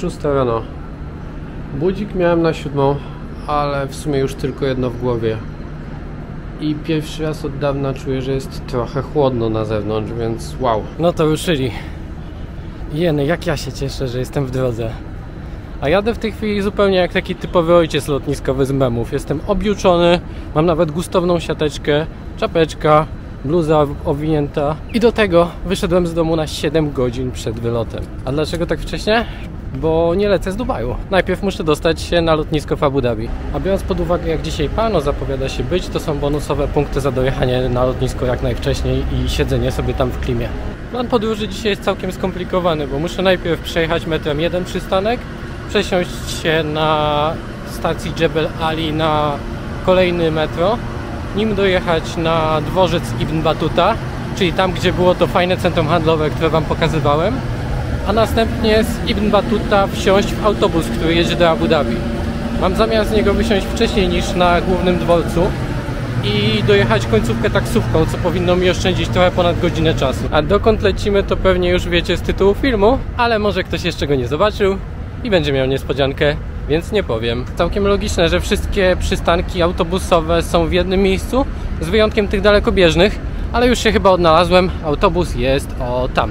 6 rano. Budzik miałem na 7, ale w sumie już tylko jedno w głowie. I pierwszy raz od dawna czuję, że jest trochę chłodno na zewnątrz, więc wow. No to ruszyli. Jeny, jak ja się cieszę, że jestem w drodze. A jadę w tej chwili zupełnie jak taki typowy ojciec lotniskowy z memów. Jestem objuczony, mam nawet gustowną siateczkę, czapeczka, bluza owinięta. I do tego wyszedłem z domu na 7 godzin przed wylotem. A dlaczego tak wcześnie? Bo nie lecę z Dubaju. Najpierw muszę dostać się na lotnisko w Abu Dhabi. A biorąc pod uwagę, jak dzisiaj Pano zapowiada się być, to są bonusowe punkty za dojechanie na lotnisko jak najwcześniej i siedzenie sobie tam w klimie. Plan podróży dzisiaj jest całkiem skomplikowany, bo muszę najpierw przejechać metrem jeden przystanek, przesiąść się na stacji Jebel Ali na kolejny metro, nim dojechać na dworzec Ibn Battuta, czyli tam, gdzie było to fajne centrum handlowe, które Wam pokazywałem, a następnie z Ibn Battuta wsiąść w autobus, który jedzie do Abu Dhabi. Mam zamiar z niego wysiąść wcześniej niż na głównym dworcu i dojechać końcówkę taksówką, co powinno mi oszczędzić trochę ponad godzinę czasu. A dokąd lecimy, to pewnie już wiecie z tytułu filmu, ale może ktoś jeszcze go nie zobaczył i będzie miał niespodziankę, więc nie powiem. Całkiem logiczne, że wszystkie przystanki autobusowe są w jednym miejscu, z wyjątkiem tych dalekobieżnych, ale już się chyba odnalazłem. Autobus jest tam.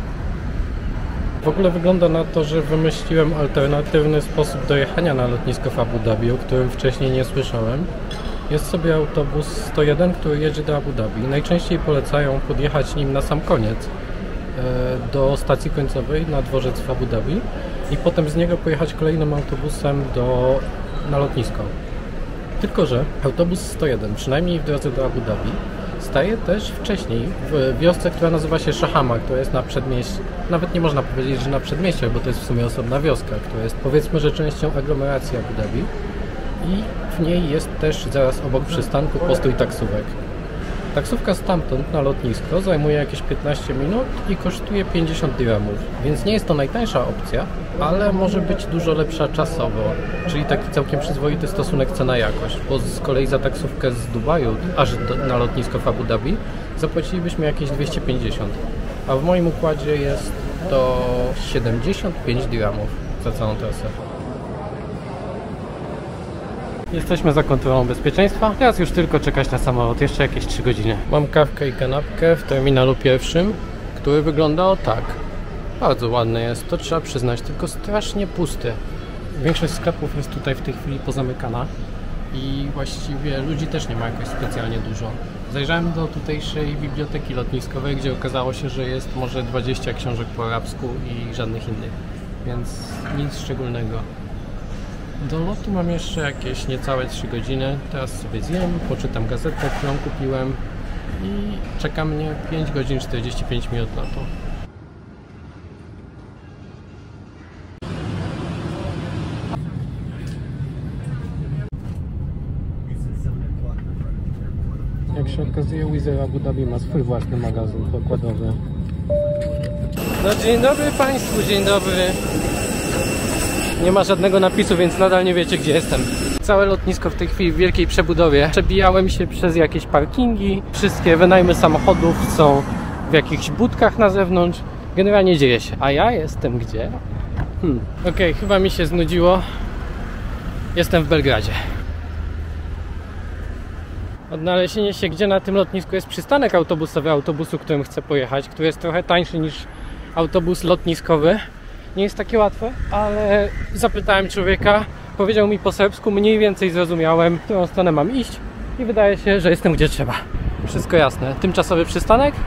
W ogóle wygląda na to, że wymyśliłem alternatywny sposób dojechania na lotnisko w Abu Dhabi, o którym wcześniej nie słyszałem. Jest sobie autobus 101, który jedzie do Abu Dhabi. Najczęściej polecają podjechać nim na sam koniec do stacji końcowej na dworzec w Abu Dhabi i potem z niego pojechać kolejnym autobusem na lotnisko. Tylko że autobus 101, przynajmniej w drodze do Abu Dhabi, staje też wcześniej w wiosce, która nazywa się Shahama, która jest na przedmieściu. Nawet nie można powiedzieć, że na przedmieściu, bo to jest w sumie osobna wioska, która jest, powiedzmy, że częścią aglomeracji Abu Dhabi. I w niej jest też zaraz obok przystanku postój taksówek. Taksówka stamtąd na lotnisko zajmuje jakieś 15 minut i kosztuje 50 dirhamów. Więc nie jest to najtańsza opcja, ale może być dużo lepsza czasowo. Czyli taki całkiem przyzwoity stosunek cena-jakość. Bo z kolei za taksówkę z Dubaju aż na lotnisko w Abu Dhabi zapłacilibyśmy jakieś 250. A w moim układzie jest to 75 dirhamów za całą trasę. Jesteśmy za kontrolą bezpieczeństwa. Teraz już tylko czekać na samolot. Jeszcze jakieś 3 godziny. Mam kawkę i kanapkę w terminalu pierwszym, który wygląda tak. Bardzo ładny jest, to trzeba przyznać, tylko strasznie pusty. Większość sklepów jest tutaj w tej chwili pozamykana i właściwie ludzi też nie ma jakoś specjalnie dużo. Zajrzałem do tutejszej biblioteki lotniskowej, gdzie okazało się, że jest może 20 książek po arabsku i żadnych innych, więc nic szczególnego. Do lotu mam jeszcze jakieś niecałe 3 godziny. Teraz sobie zjem, poczytam gazetę, którą kupiłem i czeka mnie 5 godzin 45 minut lotu. Jak się okazuje, Wizz Air Abu Dhabi ma swój własny magazyn pokładowy. No dzień dobry Państwu, dzień dobry. Nie ma żadnego napisu, więc nadal nie wiecie, gdzie jestem. Całe lotnisko w tej chwili w wielkiej przebudowie. Przebijałem się przez jakieś parkingi. Wszystkie wynajmy samochodów są w jakichś budkach na zewnątrz. Generalnie dzieje się. A ja jestem gdzie? Okej, chyba mi się znudziło. Jestem w Belgradzie. Odnalezienie się, gdzie na tym lotnisku jest przystanek autobusowy autobusu, którym chcę pojechać, który jest trochę tańszy niż autobus lotniskowy. Nie jest takie łatwe, ale zapytałem człowieka, powiedział mi po serbsku, mniej więcej zrozumiałem, w którą stronę mam iść i wydaje się, że jestem gdzie trzeba. Wszystko jasne. Tymczasowy przystanek.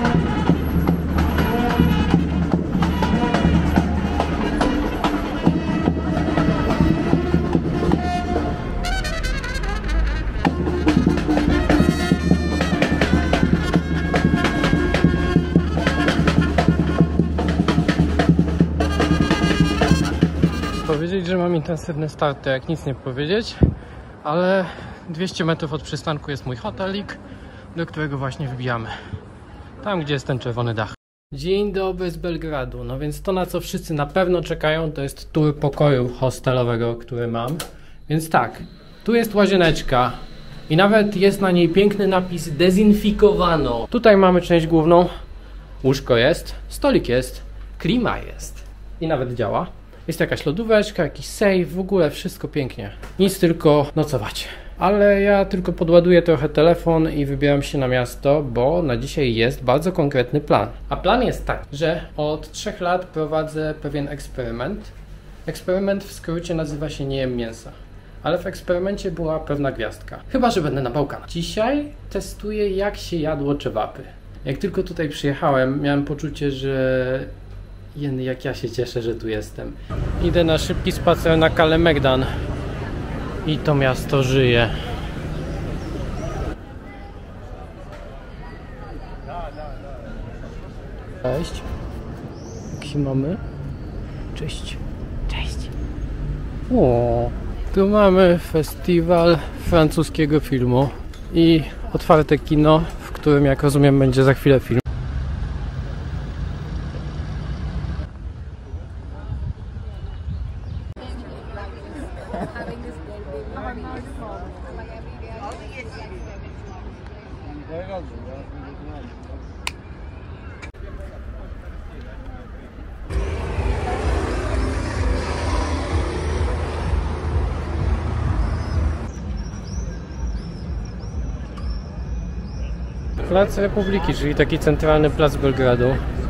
Powiedzieć, że mam intensywny start, to jak nic nie powiedzieć, ale 200 metrów od przystanku jest mój hotelik, do którego właśnie wbijamy. Tam, gdzie jest ten czerwony dach. Dzień dobry z Belgradu. No więc to, na co wszyscy na pewno czekają, to jest tour pokoju hostelowego, który mam. Więc tak, tu jest łazieneczka i nawet jest na niej piękny napis Dezinfikowano. Tutaj mamy część główną. Łóżko jest, stolik jest, klima jest i nawet działa. Jest jakaś lodóweczka, jakiś safe, w ogóle wszystko pięknie. Nic, tylko nocować. Ale ja tylko podładuję trochę telefon i wybieram się na miasto, bo na dzisiaj jest bardzo konkretny plan. A plan jest taki, że od 3 lat prowadzę pewien eksperyment. Eksperyment w skrócie nazywa się Nie jem mięsa. Ale w eksperymencie była pewna gwiazdka. Chyba że będę na Bałkanach. Dzisiaj testuję, jak się jadło czewaby. Jak tylko tutaj przyjechałem, miałem poczucie, że jak ja się cieszę, że tu jestem. Idę na szybki spacer na Kalemegdan. I to miasto żyje. Cześć. Jak się mamy? Cześć. Cześć. O, tu mamy festiwal francuskiego filmu i otwarte kino, w którym, jak rozumiem, będzie za chwilę film. Plac Republiki, czyli taki centralny plac Belgradu.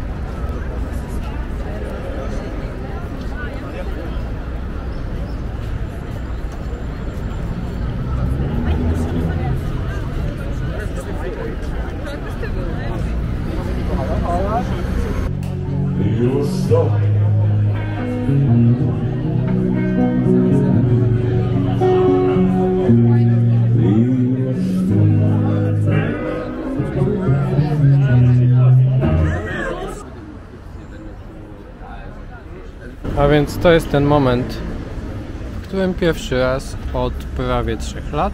A więc to jest ten moment, w którym pierwszy raz od prawie 3 lat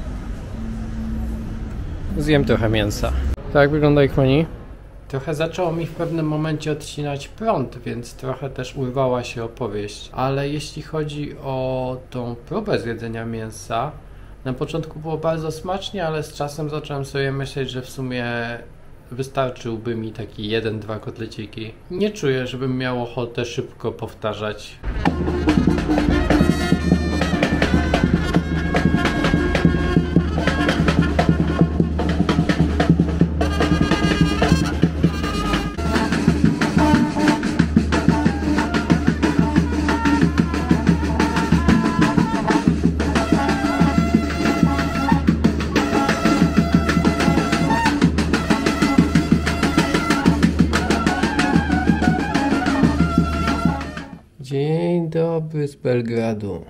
zjem trochę mięsa. Tak wygląda ich menu. Trochę zaczęło mi w pewnym momencie odcinać prąd, więc trochę też urwała się opowieść. Ale jeśli chodzi o tą próbę zjedzenia mięsa, na początku było bardzo smacznie, ale z czasem zacząłem sobie myśleć, że w sumie wystarczyłby mi taki 1-2 kotleciki. Nie czuję, żebym miał ochotę szybko powtarzać. Dzień dobry z Belgradu.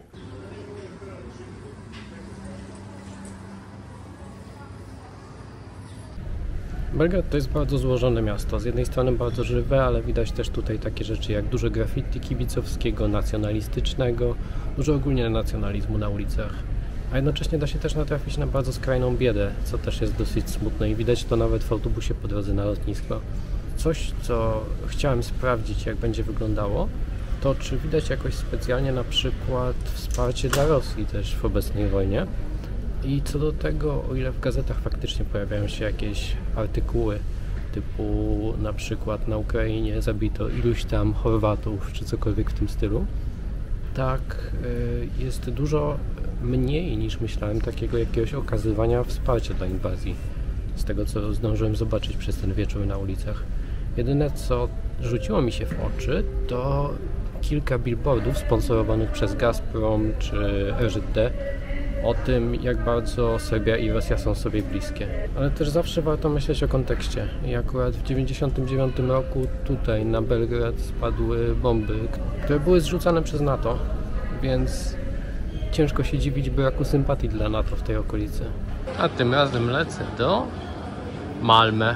Belgrad to jest bardzo złożone miasto. Z jednej strony bardzo żywe, ale widać też tutaj takie rzeczy jak dużo graffiti kibicowskiego, nacjonalistycznego, dużo ogólnie nacjonalizmu na ulicach. A jednocześnie da się też natrafić na bardzo skrajną biedę, co też jest dosyć smutne i widać to nawet w autobusie po drodze na lotnisko. Coś, co chciałem sprawdzić, jak będzie wyglądało, to czy widać jakoś specjalnie na przykład wsparcie dla Rosji też w obecnej wojnie. I co do tego, o ile w gazetach faktycznie pojawiają się jakieś artykuły typu na przykład na Ukrainie zabito iluś tam Chorwatów czy cokolwiek w tym stylu, tak jest dużo mniej niż myślałem takiego jakiegoś okazywania wsparcia dla inwazji. Z tego co zdążyłem zobaczyć przez ten wieczór na ulicach. Jedyne co rzuciło mi się w oczy to kilka billboardów sponsorowanych przez Gazprom czy RZD o tym, jak bardzo Serbia i Rosja są sobie bliskie. Ale też zawsze warto myśleć o kontekście. I akurat w 1999 roku tutaj na Belgrad spadły bomby, które były zrzucane przez NATO, więc ciężko się dziwić braku sympatii dla NATO w tej okolicy. A tym razem lecę do Malmö.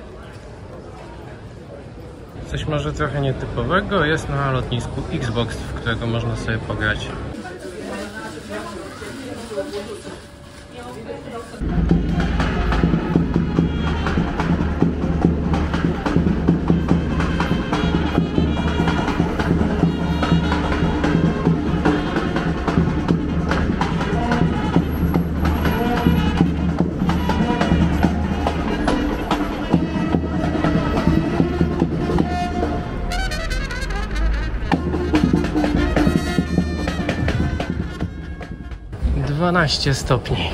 Coś może trochę nietypowego jest na lotnisku Xbox, w którego można sobie pograć. 12 stopni.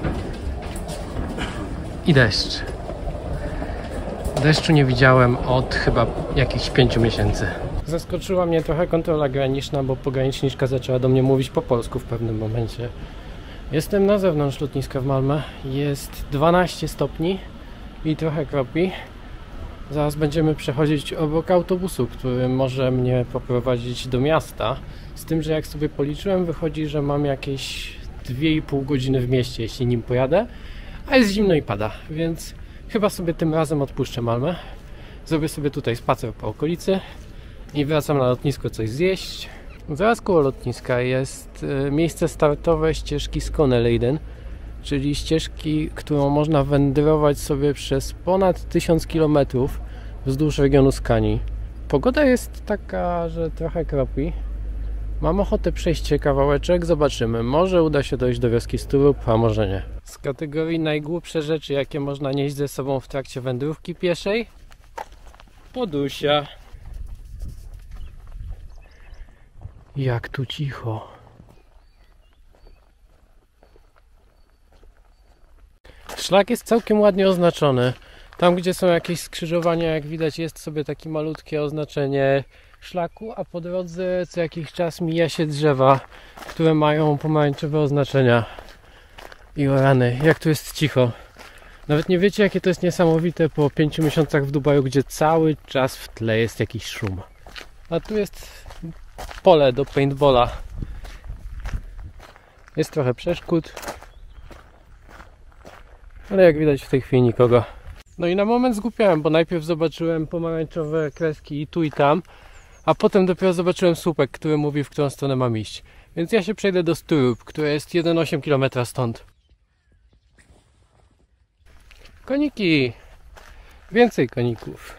I deszcz. Deszczu nie widziałem od chyba jakichś 5 miesięcy. Zaskoczyła mnie trochę kontrola graniczna, bo pograniczniczka zaczęła do mnie mówić po polsku w pewnym momencie. Jestem na zewnątrz lotniska w Malmö. Jest 12 stopni i trochę kropi. Zaraz będziemy przechodzić obok autobusu, który może mnie poprowadzić do miasta. Z tym, że jak sobie policzyłem, wychodzi, że mam jakieś 2,5 godziny w mieście, jeśli nim pojadę. A jest zimno i pada, więc chyba sobie tym razem odpuszczę Malmö. Zrobię sobie tutaj spacer po okolicy i wracam na lotnisko coś zjeść. Zaraz koło lotniska jest miejsce startowe ścieżki Skåne-Leden, czyli ścieżki, którą można wędrować sobie przez ponad 1000 km wzdłuż regionu Skanii. Pogoda jest taka, że trochę kropi. Mam ochotę przejść kawałeczek, zobaczymy. Może uda się dojść do wioski Sturup, a może nie. Z kategorii najgłupsze rzeczy, jakie można nieść ze sobą w trakcie wędrówki pieszej, podusia. Jak tu cicho. Szlak jest całkiem ładnie oznaczony. Tam, gdzie są jakieś skrzyżowania, jak widać, jest sobie takie malutkie oznaczenie szlaku, a po drodze co jakiś czas mija się drzewa, które mają pomarańczowe oznaczenia. I o rany, jak tu jest cicho. Nawet nie wiecie, jakie to jest niesamowite po 5 miesiącach w Dubaju, gdzie cały czas w tle jest jakiś szum. A tu jest pole do paintballa. Jest trochę przeszkód, ale jak widać w tej chwili nikogo. No i na moment zgłupiałem, bo najpierw zobaczyłem pomarańczowe kreski i tu i tam, a potem dopiero zobaczyłem słupek, który mówi, w którą stronę mam iść. Więc ja się przejdę do Sturup, które jest 1,8 km stąd. Koniki! Więcej koników.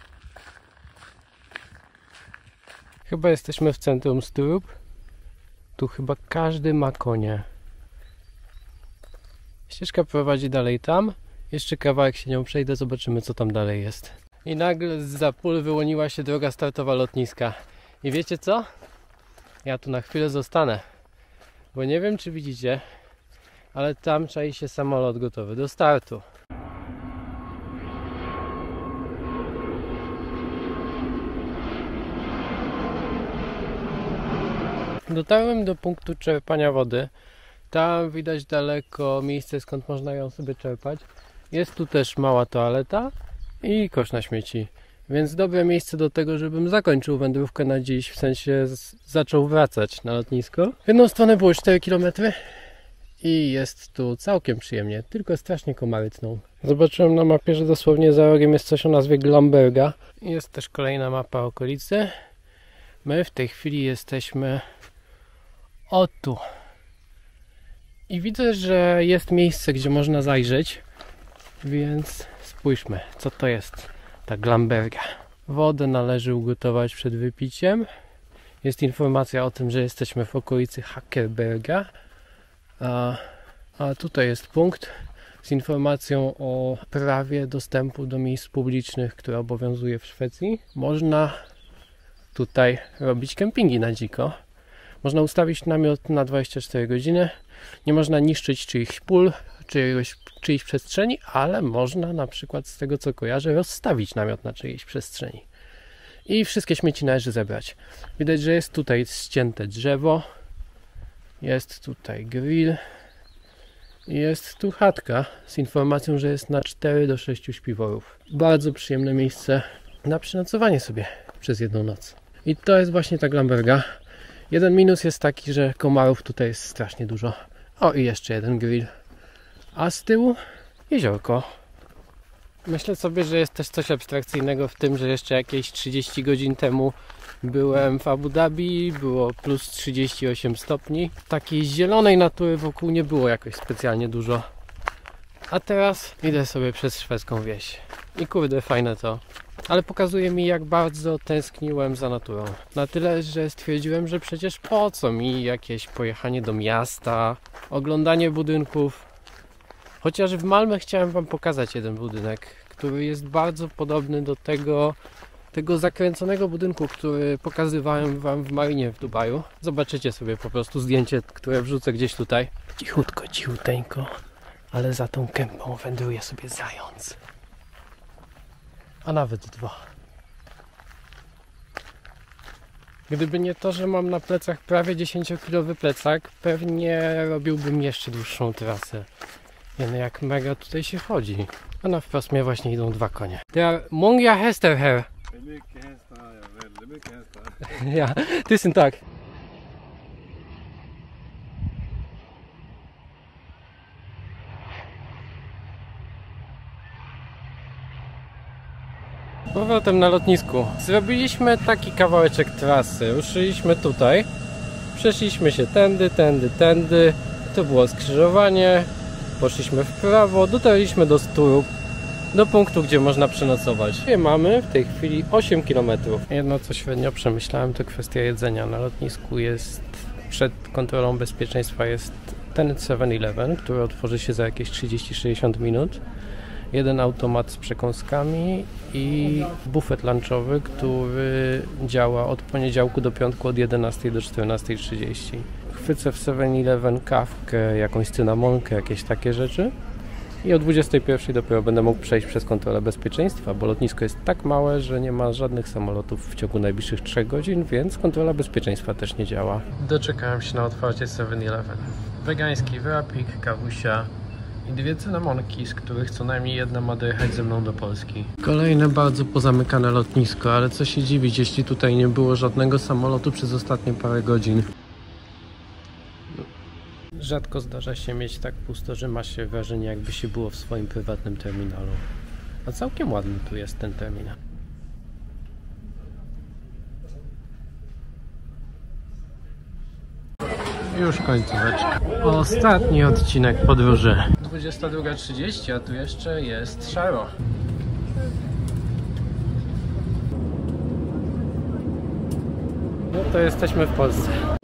Chyba jesteśmy w centrum Sturup. Tu chyba każdy ma konie. Ścieżka prowadzi dalej tam. Jeszcze kawałek się nią przejdę, zobaczymy, co tam dalej jest. I nagle zza pól wyłoniła się droga startowa lotniska. I wiecie co? Ja tu na chwilę zostanę. Bo nie wiem, czy widzicie, ale tam czai się samolot gotowy do startu. Dotarłem do punktu czerpania wody. Tam widać daleko miejsce, skąd można ją sobie czerpać. Jest tu też mała toaleta i kosz na śmieci. Więc dobre miejsce do tego, żebym zakończył wędrówkę na dziś, w sensie zaczął wracać na lotnisko. W jedną stronę było 4 km i jest tu całkiem przyjemnie, tylko strasznie komary tną. Zobaczyłem na mapie, że dosłownie za rogiem jest coś o nazwie Glamberga. Jest też kolejna mapa okolicy. My w tej chwili jesteśmy o tu. I widzę, że jest miejsce, gdzie można zajrzeć, więc spójrzmy, co to jest ta Glamberga. Wodę należy ugotować przed wypiciem. Jest informacja o tym, że jesteśmy w okolicy Hackerberga. A tutaj jest punkt z informacją o prawie dostępu do miejsc publicznych, które obowiązuje w Szwecji. Można tutaj robić kempingi na dziko. Można ustawić namiot na 24 godziny. Nie można niszczyć czyichś pól, czyjejś przestrzeni, ale można na przykład, z tego co kojarzę, rozstawić namiot na czyjejś przestrzeni. I wszystkie śmieci należy zebrać. Widać, że jest tutaj ścięte drzewo. Jest tutaj grill. Jest tu chatka z informacją, że jest na 4 do 6 śpiworów. Bardzo przyjemne miejsce na przenocowanie sobie przez jedną noc. I to jest właśnie ta Glamberga. Jeden minus jest taki, że komarów tutaj jest strasznie dużo. O, i jeszcze jeden grill. A z tyłu jeziorko. Myślę sobie, że jest też coś abstrakcyjnego w tym, że jeszcze jakieś 30 godzin temu byłem w Abu Dhabi, było plus 38 stopni. Takiej zielonej natury wokół nie było jakoś specjalnie dużo. A teraz idę sobie przez szwedzką wieś. I kurde, fajne to. Ale pokazuje mi, jak bardzo tęskniłem za naturą. Na tyle, że stwierdziłem, że przecież po co mi jakieś pojechanie do miasta, oglądanie budynków. Chociaż w Malmö chciałem wam pokazać jeden budynek, który jest bardzo podobny do tego, tego zakręconego budynku, który pokazywałem wam w marinie w Dubaju. Zobaczycie sobie po prostu zdjęcie, które wrzucę gdzieś tutaj. Cichutko, cichuteńko, ale za tą kępą wędruje sobie zając. A nawet 2. Gdyby nie to, że mam na plecach prawie 10-kilowy plecak, pewnie robiłbym jeszcze dłuższą trasę. Wiemy, jak mega tutaj się chodzi. A na wprost mnie właśnie idą 2 konie. Der många hästar här. Det är mycket hästar här, ja. Väldigt mycket hästar. Ja, tusen tack. Powrotem na lotnisku. Zrobiliśmy taki kawałeczek trasy. Ruszyliśmy tutaj. Przeszliśmy się tędy. To było skrzyżowanie. Poszliśmy w prawo. Dotarliśmy do Sturup. Do punktu, gdzie można przenocować. I mamy w tej chwili 8 km. Jedno, co średnio przemyślałem, to kwestia jedzenia. Na lotnisku jest, przed kontrolą bezpieczeństwa jest ten 7-Eleven, który otworzy się za jakieś 30-60 minut. Jeden automat z przekąskami i bufet lunchowy, który działa od poniedziałku do piątku od 11 do 14:30. Chwycę w 7-Eleven kawkę, jakąś cynamonkę, jakieś takie rzeczy. I o 21 dopiero będę mógł przejść przez kontrolę bezpieczeństwa, bo lotnisko jest tak małe, że nie ma żadnych samolotów w ciągu najbliższych 3 godzin, więc kontrola bezpieczeństwa też nie działa. Doczekałem się na otwarcie 7-Eleven. Wegański wrapik, kawusia i 2 cynamonki, z których co najmniej jedna ma dojechać ze mną do Polski. Kolejne bardzo pozamykane lotnisko, ale co się dziwić, jeśli tutaj nie było żadnego samolotu przez ostatnie parę godzin. Rzadko zdarza się mieć tak pusto, że ma się wrażenie, jakby się było w swoim prywatnym terminalu. A całkiem ładny tu jest ten terminal. Już końcóweczka. Ostatni odcinek podróży. 22:30, a tu jeszcze jest szaro. No to jesteśmy w Polsce.